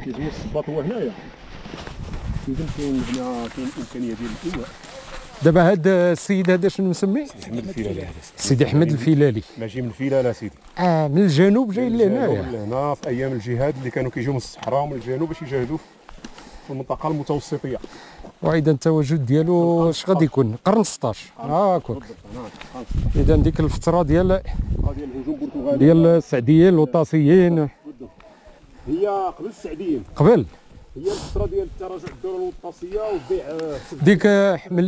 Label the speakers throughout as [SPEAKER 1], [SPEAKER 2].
[SPEAKER 1] كيجي الصباط هو هنايا. إذا كاين هنا كاين إمكانية ديال الإيواء.
[SPEAKER 2] دابا هاد السيد هذا شنو مسميه؟
[SPEAKER 1] سيدي أحمد الفيلالي هذا.
[SPEAKER 2] سيدي أحمد الفيلالي.
[SPEAKER 1] ماشي من الفيلالة سيدي.
[SPEAKER 2] من الجنوب جاي لهنايا.
[SPEAKER 1] هنا في أيام الجهاد اللي كانوا كيجيو من الصحراء ومن الجنوب باش يجاهدوا في المنطقة المتوسطية.
[SPEAKER 2] وإذا التواجد ديالو اش غادي يكون؟ القرن 16 هاكاك. إذا ديك الفترة ديال
[SPEAKER 1] الهجوم البرتغالي
[SPEAKER 2] ديال السعديين الوطاسيين.
[SPEAKER 1] هي قبل السعديين.
[SPEAKER 2] قبل.
[SPEAKER 1] هي الفترة ديال تراجع الدولة الوطاسية وبيع
[SPEAKER 2] ديك حمل.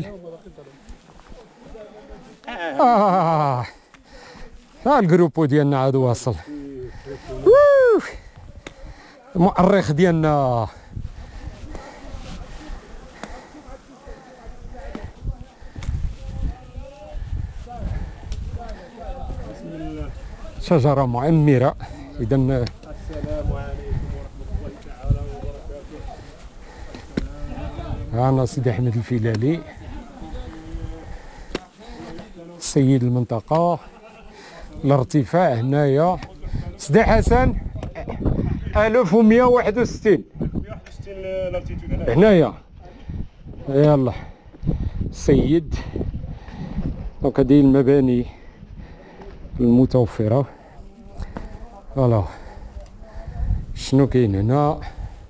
[SPEAKER 2] ها الجروبو ديالنا عاد واصل. المؤرخ ديالنا. شجرة معمرة. إذا
[SPEAKER 1] السلام عليكم ورحمة الله تعالى وبركاته.
[SPEAKER 2] أنا سيدي أحمد الفيلالي سيد المنطقة. الارتفاع هنايا سيدي حسن 1161 هنايا. يلا سيد. دونك هذه المباني المتوفرة. فوالا شنو كاين هنا؟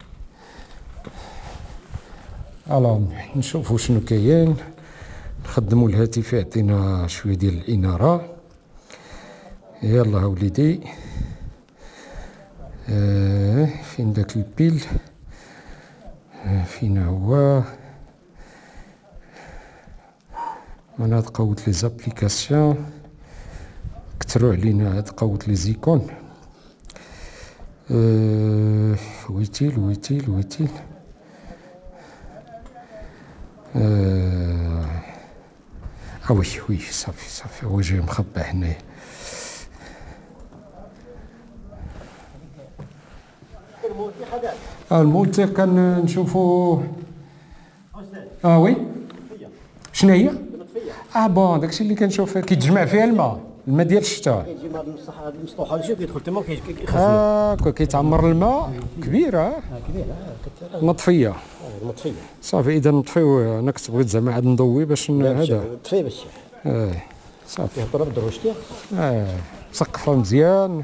[SPEAKER 2] فوالا نشوفوا شنو كاين. نخدموا الهاتف يعطينا شويه ديال الاناره. يلا وليدي. فين داك البيل؟ فين هو؟ انا تقوت لي زابليكاسيون. كثروا علينا هاد قوت لي زيكون. ويتيل ويتيل ويتيل. وي وي صافي صافي هو جاي مخبى هنايا. الموت كنشوفو. وي شنو هي؟ بون داكشي اللي كنشوف كيتجمع فيها الماء ديال الشتاء.
[SPEAKER 3] كيجي مع المسطوحه هادشي كيدخل تما
[SPEAKER 2] هاكا كيتعمر الماء كبيره.
[SPEAKER 3] كبيره
[SPEAKER 2] مطفيه.
[SPEAKER 3] مطفيه
[SPEAKER 2] صافي اذا نطفيو. انا كنت بغيت زعما عاد نضوي باش هذا
[SPEAKER 3] مطفيه باش
[SPEAKER 2] صافي
[SPEAKER 3] يهضر بالدروشتي.
[SPEAKER 2] مسقفه مزيان.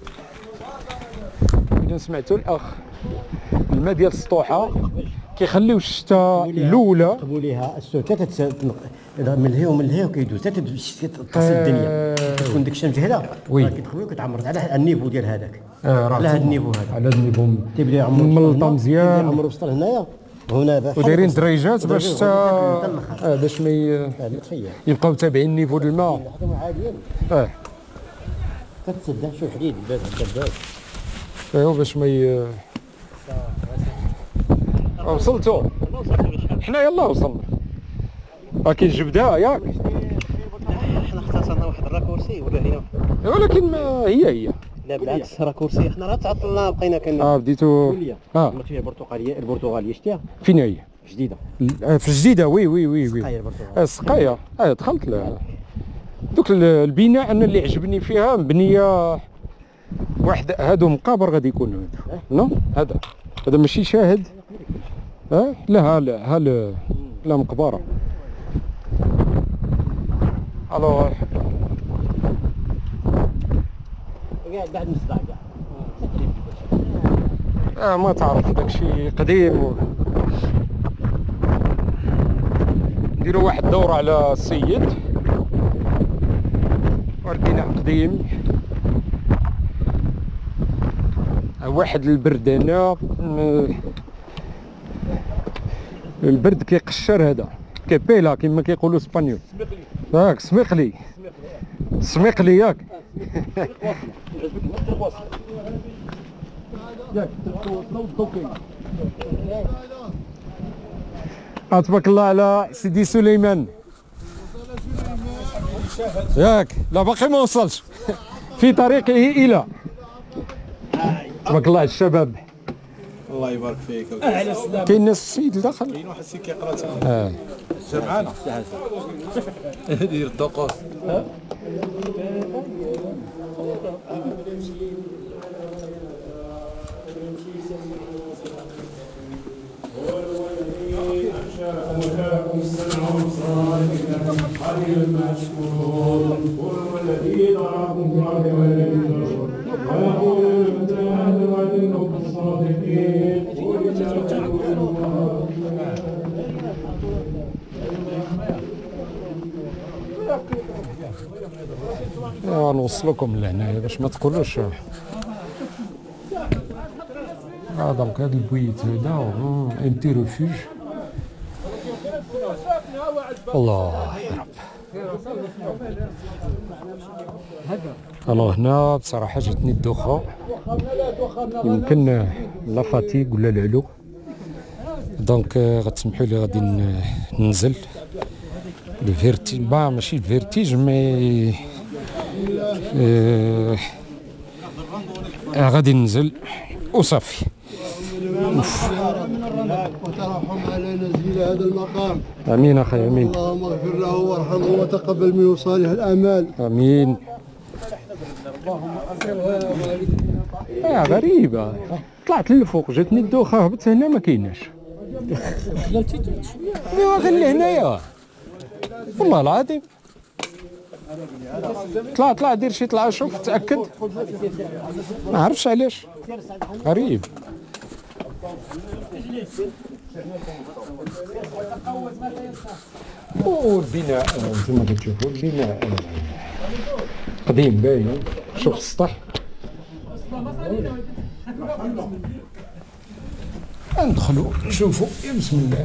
[SPEAKER 2] اذا سمعتوا الاخ الماء ديال السطوحه كيخليو الشتاء الاولى
[SPEAKER 3] قبوا ليها السوكه من الهي ومن الهي وكيدوز حتى تصل الدنيا. كتكون ديك الشمس جهده كيدخلوا كتعمر على النيفو ديال هذاك. على هذا النيفو هذا.
[SPEAKER 2] على هذا النيفو
[SPEAKER 3] تيبدا يعمر
[SPEAKER 2] ملطه مزيان.
[SPEAKER 3] يعمر وسط هنايا وهنا
[SPEAKER 2] ودايرين دريجات باش باش ما يبقاو تابعين النيفو ديال الماء.
[SPEAKER 3] عاديين كتسد شوف حديد الباب.
[SPEAKER 2] ايوا باش ما وصلتوا. حنا يلاه وصلنا. كاين الجبده ياك.
[SPEAKER 3] حنا اختصرنا واحد الراكورسي ولا هنا.
[SPEAKER 2] ولكن ما هي
[SPEAKER 3] لا بالعكس راكورسي حنا راه تعطلنا بقينا
[SPEAKER 2] بديتو
[SPEAKER 3] فيها البرتغاليه شتيها.
[SPEAKER 2] فين هي؟
[SPEAKER 3] جديده.
[SPEAKER 2] في الجديده وي وي وي
[SPEAKER 3] السقايه
[SPEAKER 2] السقايه. دخلت لها. دوك البناء انا اللي عجبني فيها مبنيه واحد. هادو مقابر غادي يكونوا هادو. نو هذا ماشي شاهد. لا لا مقبره. الو
[SPEAKER 3] بعد مصداع
[SPEAKER 2] ما تعرف داكشي قديم. نديروا واحد الدوره على السيد. والبناء قديم. واحد البرد هنا. البرد كيقشر هذا كيبيلا كما كيقولوا اسبانيول. ياك سميقلي ياك. تبارك الله على سيدي سليمان. ياك لا باقي ما وصلش في طريقه الى. تبارك الله على الشباب.
[SPEAKER 4] الله يبارك فيك.
[SPEAKER 2] كاين ناس السيد داخل.
[SPEAKER 4] كاين واحد السيد كيقرا تما. جا معانا. دير الدقوس.
[SPEAKER 1] وجعلكم السمع والابصار قليلا ما تشكرون هو الذي ذراكم في الارض والنشور ويقول متى هذا الوعد ان كنتم صادقين
[SPEAKER 2] نوصلكم لهنايا باش ما تقولوش دونك هذا البويت هذا ان تي ريفوج. الله يا رب. الو هنا بصراحه جاتني الدوخه، يمكن لا فاتيغ ولا العلو، دونك غتسمحوا لي غادي ننزل الفيرتيج، ماشي الفيرتيج مي غادي ننزل وصافي.
[SPEAKER 5] وترحم على نزيل هذا المقام.
[SPEAKER 2] امين اخي امين.
[SPEAKER 5] اللهم اغفر له وارحمه وتقبل منه صالح الاعمال.
[SPEAKER 2] امين. غريبه، طلعت للفوق جاتني الدوخه، هبطت هنا ما كايناش. ايوا غير لهنايا والله العظيم. طلع دير شي طلعه شوف تاكد، ما عرفتش علاش، غريب. والبناء انتم كتشوفوا البناء قديم باين، شوف السطح. ندخلوا نشوفوا يا بسم الله.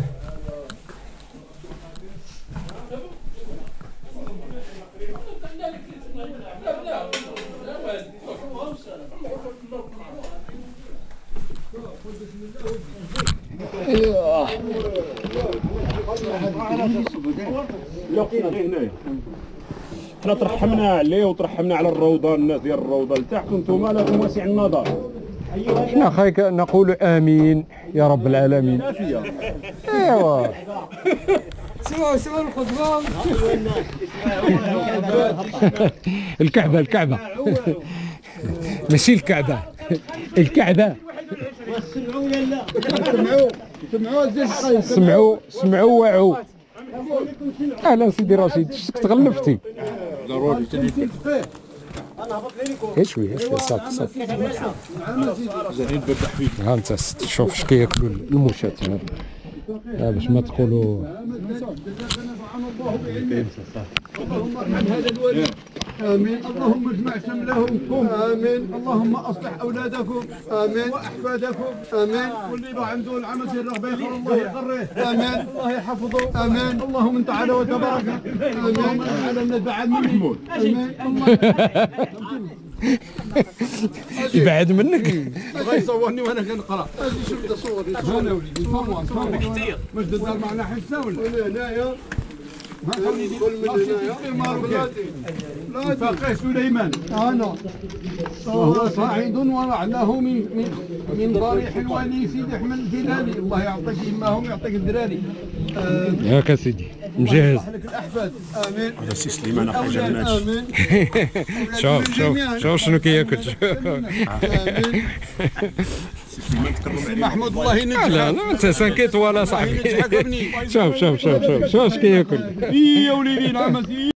[SPEAKER 1] حنا ترحمنا عليه وترحمنا على الروضه، الناس ديال الروضه لتحت، وانتم لكم واسع النظر.
[SPEAKER 2] احنا خايك نقول امين يا رب العالمين. ايوا سمعوا الخطبه. الكعبه ماشي الكعبه، الكعبه. سمعوا وعوا. اهلا سيدي رشيد، شتك تغلفتي. ضروري شويه صافي. ها انت شوف اش كياكلوا المشات هنا باش ما تقولوا.
[SPEAKER 5] اللهم ارحم هذا الولي. امين. اللهم اجمع شملهم. امين. اللهم اصلح اولادكم. امين. واحفادكم. امين. واللي عنده العمل ديال الرغبه يخر الله يقريه. امين. الله يحفظه. امين. اللهم انت على وتبارك. امين. على الندعاء محمود. امين.
[SPEAKER 2] يبعد منك.
[SPEAKER 5] بغا يصورني وانا كنقرا. اجي شوف صوري. انا وليدي صور واش دار معنا حسه ولا هنايا. كل من هنايا لا فقيه سليمان انا وهو صاعد ورعناه من ضريح الولي سيدي احمد الجيلاني. الله يعطيك يماهم يعطيك الدراري.
[SPEAKER 2] هاكا سيدي مجهز.
[SPEAKER 5] لك الاحفاد. امين.
[SPEAKER 1] هذا سي سليمان اخو جنات.
[SPEAKER 5] امين.
[SPEAKER 2] شوف شنو كياكل.
[SPEAKER 5] امين. محمود الله ينجحك.
[SPEAKER 2] لا انت سانكيت ولا صاحبي. شوف اش كياكل.
[SPEAKER 5] يا وليدي العمل